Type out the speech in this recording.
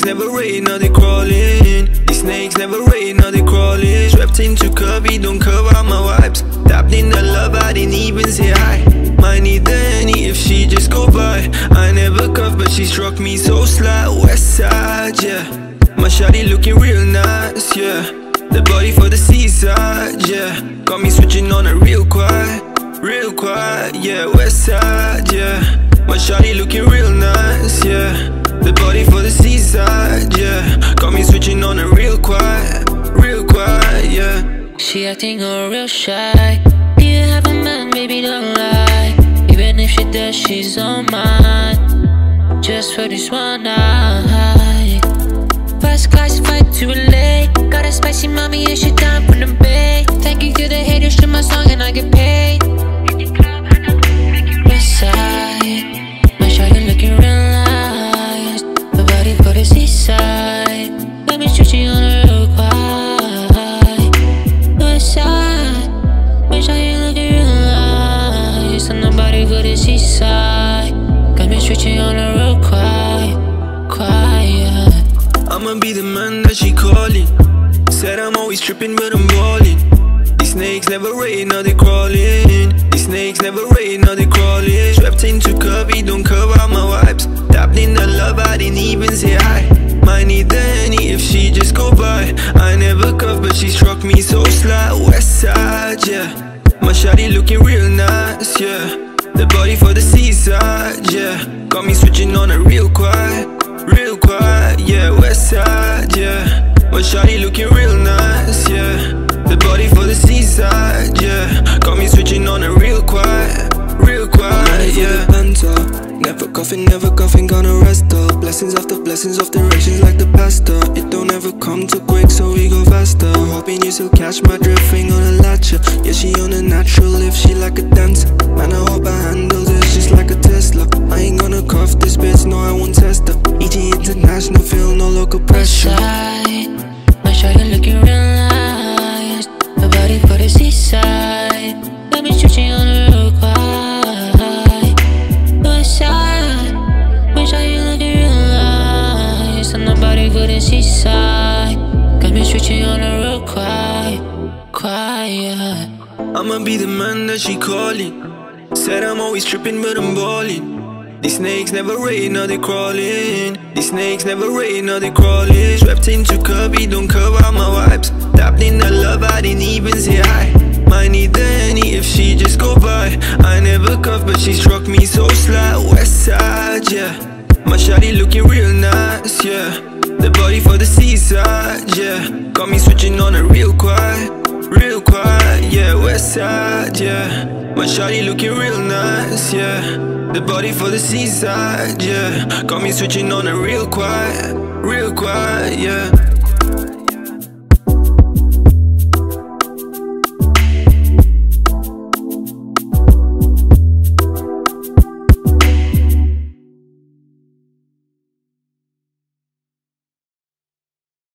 never rain, now they crawling. These snakes never rain, now they crawling. Swept into curvy, don't curve out my vibes. Tapped in the love, I didn't even say hi. Might need the Henny if she just go by. I never cuff, but she struck me so sly. West side, yeah. My shawty looking real nice, yeah. The body for the seaside, yeah. Got me switching on a real quiet, yeah. West side, yeah. My shawty looking real nice, yeah. The body for the seaside, yeah. Got me switching on a real quiet, yeah. She acting all real shy. Do you have a man, baby, don't lie. Even if she does, she's on mine. Just for this one night. First class flight to LA. Got a spicy mommy and she down from the bay. Thank you to the haters, stream my song and I get paid. West side, my shawty looking real nice. The body for the seaside. Let me stretch you on a real quiet. West side, my shawty looking real nice. And the body for the seaside. Got me stretching on a real quiet. I'ma be the man that she calling. Said I'm always tripping, but I'm balling. These snakes never rain, now they crawling. These snakes never rain, now they crawling. Swept into curvy, don't curve out my vibes. Tapped in the love, I didn't even say hi. Might need the Henny if she just go by. I never cuff, but she struck me so sly. West side, yeah. My shawty looking real nice, yeah. The body for the seaside, yeah. Got me switching on a real quiet, yeah. West side, yeah. My shawty looking real nice, yeah. The body for the seaside, yeah. Got me switching on a real quiet, yeah. Never coughing, gonna rest up. Blessings after blessings of directions like the pastor. It don't ever come too quick, so we go faster. Hoping you still catch my drift, ain't gonna latch her. Yeah, she on a natural lift, she like a dancer. Man, I hope I handle this just like a Tesla. I ain't gonna cuff this bitch, no, I won't test her. EG International, feel no local pressure. West side, my shawty looking real nice. The body for the seaside. Let me stretch you on a real quiet. West side, my shawty looking real nice. And the body for the seaside. Got me stretching on a real quiet. I'ma be the man that she calling. Said I'm always tripping, but I'm balling. These snakes never rain, now they crawling. These snakes never rain, now they crawling. Swept into curvy, don't curve out my vibes. Tapped in the love, I didn't even say hi. Might need the Henny if she just go by. I never cuff, but she struck me so sly. West side, yeah. My shawty looking real nice, yeah. The body for the seaside, yeah. Got me switching on a real quiet, yeah. West side, yeah. My shawty looking real nice, yeah. The body for the seaside, yeah. Got me switching on a real quiet, yeah.